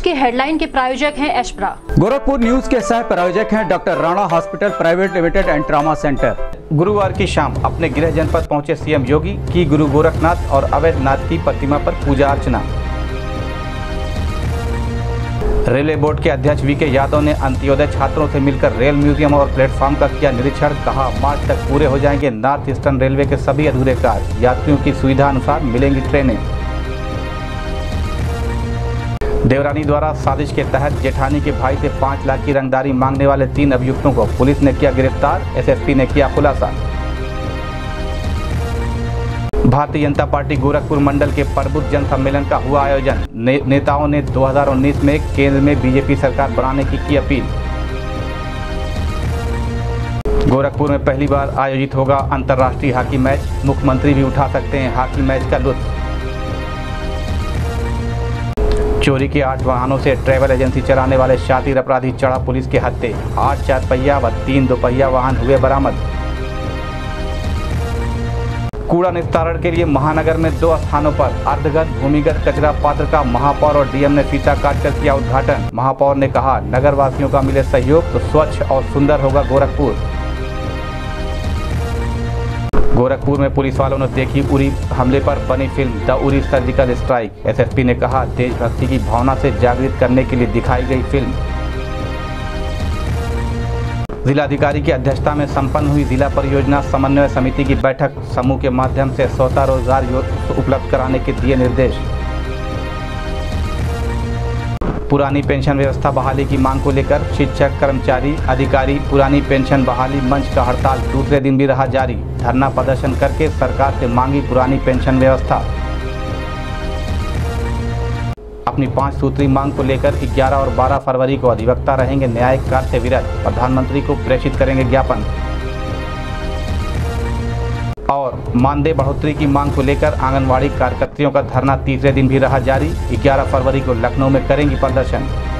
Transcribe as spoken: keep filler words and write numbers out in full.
की हेडलाइन के प्रायोजक हैं एशप्रा। गोरखपुर न्यूज के सह प्रायोजक हैं doctor Rana hospital private limited and trauma centre. गुरुवार की शाम अपने गृह जनपद पहुंचे सीएम योगी की गुरु गोरखनाथ और अवैधनाथ की प्रतिमा पर पूजा अर्चना। रेलवे बोर्ड के अध्यक्ष वी के यादव ने अंत्योदय छात्रों से मिलकर रेल म्यूजियम और प्लेटफॉर्म का किया निरीक्षण। कहा, मार्च तक पूरे हो जाएंगे नॉर्थ ईस्टर्न रेलवे के सभी अधूरे कार्य, यात्रियों की सुविधा अनुसार मिलेंगी ट्रेनें। देवरानी द्वारा साजिश के तहत जेठानी के भाई से पाँच लाख की रंगदारी मांगने वाले तीन अभियुक्तों को पुलिस ने किया गिरफ्तार। एसएसपी ने किया खुलासा। भारतीय जनता पार्टी गोरखपुर मंडल के प्रबुद्ध जन सम्मेलन का हुआ आयोजन। ने, नेताओं ने दो हज़ार उन्नीस में केंद्र में बीजेपी सरकार बनाने की की अपील। गोरखपुर में पहली बार आयोजित होगा अंतर्राष्ट्रीय हॉकी मैच, मुख्यमंत्री भी उठा सकते हैं हॉकी मैच का लुत्फ। चोरी के आठ वाहनों से ट्रैवल एजेंसी चलाने वाले शातिर अपराधी चढ़ा पुलिस के हत्थे। आठ चार पहिया व तीन दोपहिया वाहन हुए बरामद। कूड़ा निस्तारण के लिए महानगर में दो स्थानों पर अर्धगत भूमिगत कचरा पात्र का महापौर और डीएम ने फीता काटकर किया उद्घाटन। महापौर ने कहा, नगर वासियों का मिले सहयोग तो स्वच्छ और सुंदर होगा गोरखपुर। गोरखपुर में पुलिस वालों ने देखी उरी हमले पर बनी film the Uri surgical strike. SSP ने कहा, देशभक्ति की भावना से जागृत करने के लिए दिखाई गई फिल्म। जिलाधिकारी की अध्यक्षता में संपन्न हुई जिला परियोजना समन्वय समिति की बैठक। समूह के माध्यम से स्वतः रोजगार उपलब्ध कराने के दिए निर्देश। पुरानी पेंशन व्यवस्था बहाली की मांग को लेकर शिक्षक, कर्मचारी, अधिकारी पुरानी पेंशन बहाली मंच का हड़ताल दूसरे दिन भी रहा जारी। धरना प्रदर्शन करके सरकार से मांगी पुरानी पेंशन व्यवस्था। अपनी पांच सूत्री मांग को लेकर ग्यारह और बारह फरवरी को अधिवक्ता रहेंगे न्यायिक कार्य से विरत। प्रधानमंत्री को प्रेषित करेंगे ज्ञापन। और मानदेय बढ़ोतरी की मांग को लेकर आंगनवाड़ी कार्यकर्तियों का धरना तीसरे दिन भी रहा जारी। ग्यारह फरवरी को लखनऊ में करेंगी प्रदर्शन।